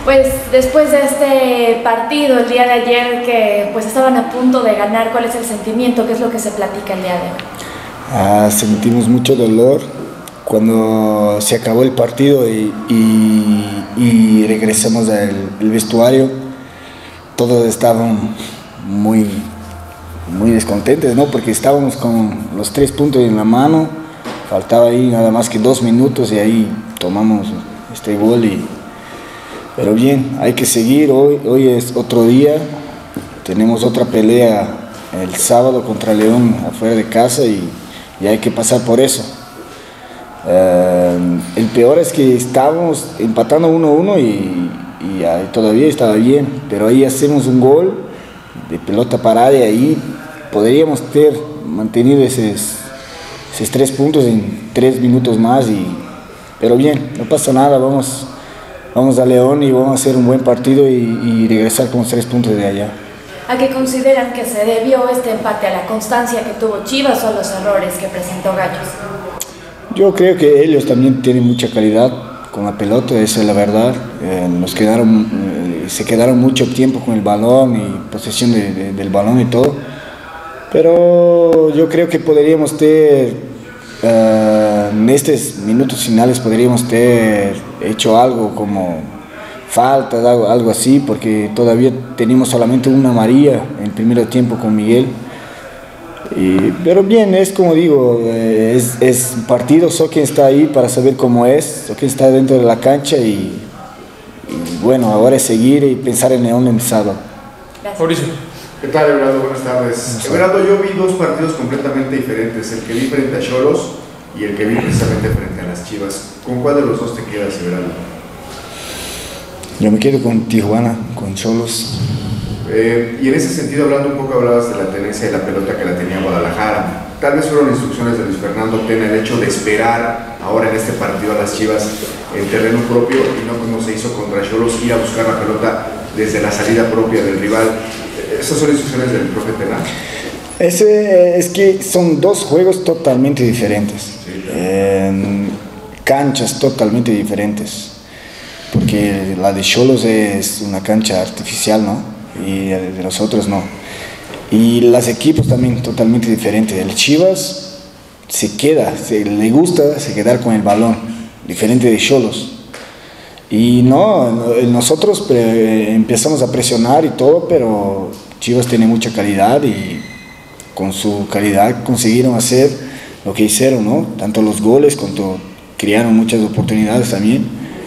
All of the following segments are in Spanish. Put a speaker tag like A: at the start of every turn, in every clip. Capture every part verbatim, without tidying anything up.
A: Pues después de este partido el día de ayer, que pues estaban a punto de ganar, ¿cuál es el sentimiento? ¿Qué es lo que se platica el día de hoy?
B: Ah, sentimos mucho dolor cuando se acabó el partido y, y, y regresamos al el vestuario. Todos estaban muy, muy descontentes, ¿no? Porque estábamos con los tres puntos en la mano, faltaba ahí nada más que dos minutos y ahí tomamos este gol. Y, pero bien, hay que seguir, hoy, hoy es otro día, tenemos otra pelea el sábado contra León afuera de casa y, y hay que pasar por eso. Uh, el peor es que estábamos empatando uno a uno y, y ahí todavía estaba bien, pero ahí hacemos un gol de pelota parada y ahí podríamos ter mantenido esos, esos tres puntos en tres minutos más, y, pero bien, no pasa nada, vamos, vamos a León y vamos a hacer un buen partido y, y regresar con los tres puntos de allá.
A: ¿A qué consideran que se debió este empate? ¿A la constancia que tuvo Chivas o a los errores que presentó Gallos?
B: Yo creo que ellos también tienen mucha calidad con la pelota, esa es la verdad. Eh, nos quedaron, eh, se quedaron mucho tiempo con el balón y posesión de, de, del balón y todo. Pero yo creo que podríamos tener, uh, en estos minutos finales, podríamos tener hecho algo como falta, algo, algo así, porque todavía teníamos solamente una amarilla en el primer tiempo con Miguel. Y, pero bien, es como digo, eh, es, es un partido, solo quien está ahí para saber cómo es, solo quien está dentro de la cancha y, y bueno, ahora es seguir y pensar en León en el sábado.
C: Mauricio. ¿Qué tal, Everaldo? Buenas tardes. Everaldo, yo vi dos partidos completamente diferentes, el que vi frente a Xolos y el que vi precisamente frente a las Chivas. ¿Con cuál de los dos te quedas, Everaldo?
B: Yo me quedo con Tijuana, con Xolos.
C: Eh, y en ese sentido, hablando un poco, hablabas de la tenencia de la pelota que la tenía Guadalajara. Tal vez fueron instrucciones de Luis Fernando Tena el hecho de esperar ahora en este partido a las Chivas en terreno propio y no como se hizo contra Xolos, ir a buscar la pelota desde la salida propia del rival. ¿Esas son instrucciones del profe Tena?
B: Ese, es que son dos juegos totalmente diferentes, sí, claro. eh, canchas totalmente diferentes, porque la de Xolos es una cancha artificial, ¿no? Y de los otros no. Y los equipos también totalmente diferentes. El Chivas se queda, se, le gusta se quedar con el balón, diferente de Xolos. Y no, nosotros pre, empezamos a presionar y todo, pero Chivas tiene mucha calidad y con su calidad consiguieron hacer lo que hicieron, ¿no? Tanto los goles, cuanto crearon muchas oportunidades también.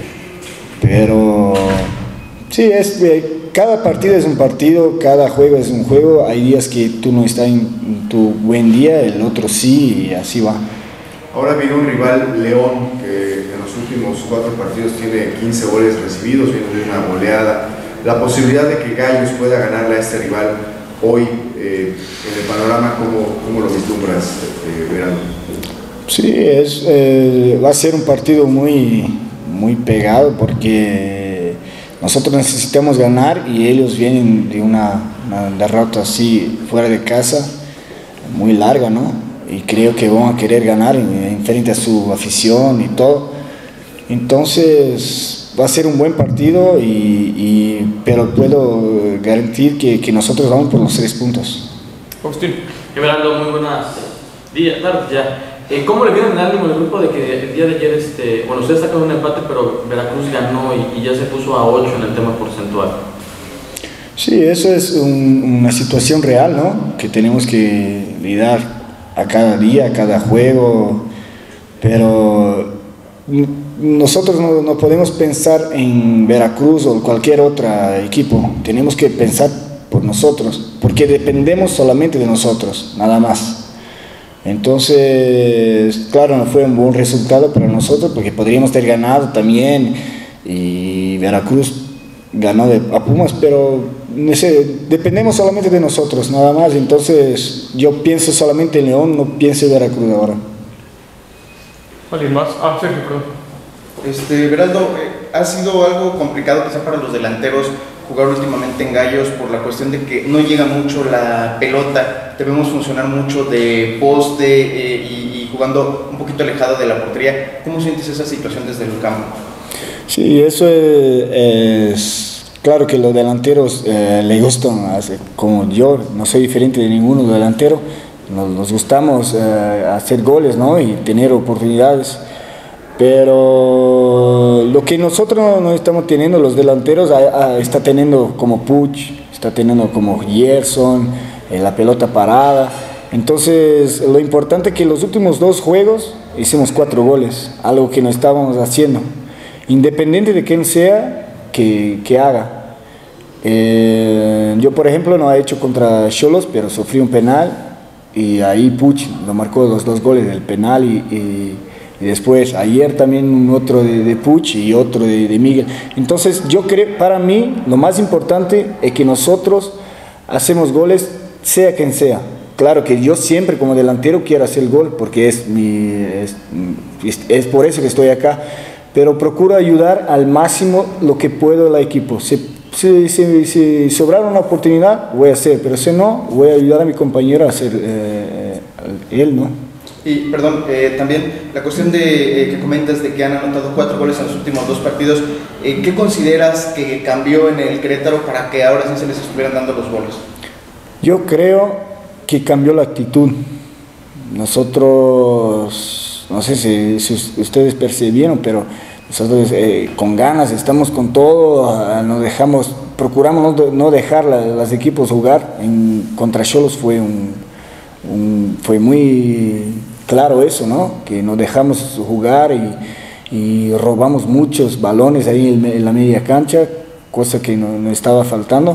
B: Pero sí, es... cada partido es un partido, cada juego es un juego. Hay días que tú no estás en tu buen día, el otro sí, y así va.
C: Ahora viene un rival, León, que en los últimos cuatro partidos tiene quince goles recibidos, viene de una goleada. La posibilidad de que Gallos pueda ganarle a este rival hoy, eh, en el panorama, ¿cómo, cómo lo vislumbras, eh, Verano?
B: Sí, es, eh, va a ser un partido muy, muy pegado porque nosotros necesitamos ganar y ellos vienen de una, una derrota así fuera de casa, muy larga, ¿no? Y creo que van a querer ganar en, en frente a su afición y todo. Entonces va a ser un buen partido, y, y, pero puedo garantir que, que nosotros vamos por los tres puntos.
D: Agustín. Everaldo, muy buenas días, tardes ya. Eh, ¿Cómo le vieron el ánimo al grupo de que el día de ayer, este, bueno, ustedes sacaron un empate, pero Veracruz ganó y, y ya se puso a ocho en el tema porcentual?
B: Sí, eso es un, una situación real, ¿no? Que tenemos que lidiar a cada día, a cada juego, pero nosotros no, no podemos pensar en Veracruz o cualquier otro equipo, tenemos que pensar por nosotros, porque dependemos solamente de nosotros, nada más. Entonces, claro, no fue un buen resultado para nosotros porque podríamos haber ganado también, y Veracruz ganó de, a Pumas, pero no sé, dependemos solamente de nosotros, nada más. Entonces yo pienso solamente en León, no pienso en Veracruz ahora.
D: ¿Alguien más? Ah, Sergio, perdón.
E: Este, Veraldo, eh, ha sido algo complicado quizá para los delanteros jugar últimamente en Gallos por la cuestión de que no llega mucho la pelota, debemos funcionar mucho de poste eh, y, y jugando un poquito alejado de la portería. ¿Cómo sientes esa situación desde el campo?
B: Sí, eso es, es claro que los delanteros eh, le gustan, como yo, no soy diferente de ninguno delantero, nos, nos gustamos eh, hacer goles, ¿no? Y tener oportunidades. Pero lo que nosotros no estamos teniendo, los delanteros, a, a, está teniendo como Puch, está teniendo como Gerson, eh, la pelota parada. Entonces, lo importante es que los últimos dos juegos hicimos cuatro goles, algo que no estábamos haciendo. Independiente de quién sea, que, que haga. Eh, yo, por ejemplo, no he hecho contra Xolos, pero sufrí un penal y ahí Puch lo marcó los dos goles del penal y... y Y después, ayer también otro de, de Puch y otro de, de Miguel. Entonces, yo creo, para mí, lo más importante es que nosotros hacemos goles, sea quien sea. Claro que yo siempre como delantero quiero hacer el gol, porque es, mi, es, es por eso que estoy acá. Pero procuro ayudar al máximo lo que puedo al equipo. Si, si, si, si sobrar una oportunidad, voy a hacer. Pero si no, voy a ayudar a mi compañero a hacer eh, él, ¿no?
E: Y, perdón, eh, también la cuestión de, eh, que comentas de que han anotado cuatro goles en los últimos dos partidos, eh, ¿qué consideras que cambió en el Querétaro para que ahora sí se les estuvieran dando los goles?
B: Yo creo que cambió la actitud. Nosotros, no sé si, si ustedes percibieron, pero nosotros eh, con ganas, estamos con todo, nos dejamos, procuramos no, no dejar a los equipos jugar. En, contra Xolos fue, un, un, fue muy... claro eso, ¿no? Que nos dejamos jugar y, y robamos muchos balones ahí en, en la media cancha, cosa que nos no estaba faltando,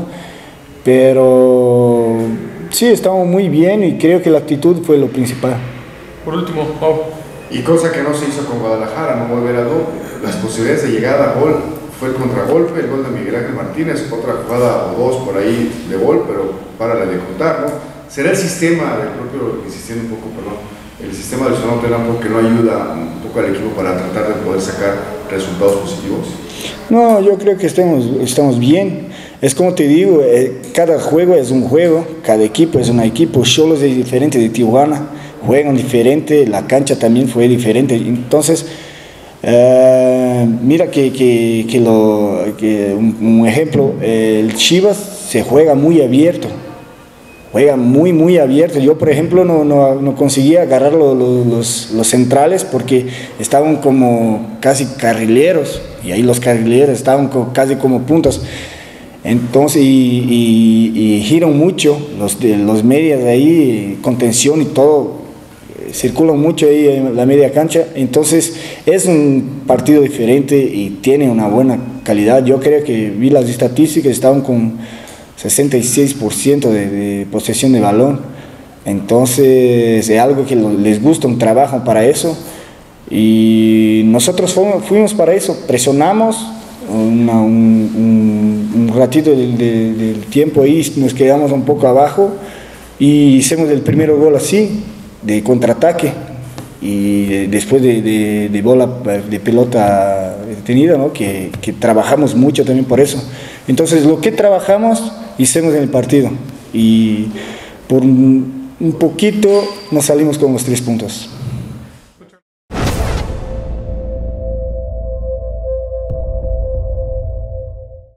B: pero sí, estamos muy bien y creo que la actitud fue lo principal.
D: Por último, Pau.
C: Y cosa que no se hizo con Guadalajara, no volver a do, las posibilidades de llegada a gol fue el contragolpe, el gol de Miguel Ángel Martínez, otra jugada o dos por ahí de gol, pero para de contar, ¿no? Será el sistema del propio, insistiendo un poco, perdón, el sistema del Sonora Telampo que no ayuda un poco al equipo para tratar de poder sacar resultados positivos.
B: No, yo creo que estamos, estamos bien. Es como te digo, eh, cada juego es un juego, cada equipo es un equipo. Xolos es diferente de Tijuana, juegan diferente, la cancha también fue diferente. Entonces, eh, mira que, que, que, lo, que un, un ejemplo, el Chivas se juega muy abierto. Juega muy, muy abierto. Yo, por ejemplo, no, no, no conseguía agarrar lo, lo, los, los centrales porque estaban como casi carrileros y ahí los carrileros estaban co, casi como puntas. Entonces, y, y, y giran mucho los, de, los medias de ahí, contención y todo, circulan mucho ahí en la media cancha. Entonces, es un partido diferente y tiene una buena calidad. Yo creo que vi las estadísticas, estaban con sesenta y seis por ciento de, de posesión de balón, entonces es algo que les gusta, un trabajo para eso y nosotros fuimos, fuimos para eso, presionamos una, un, un, un ratito del, del, del tiempo ahí, nos quedamos un poco abajo y hicimos el primer gol así, de contraataque y después de, de, de bola, de pelota detenida, ¿no? que, que trabajamos mucho también por eso. Entonces lo que trabajamos hicimos en el partido y por un, un poquito nos salimos con los tres puntos.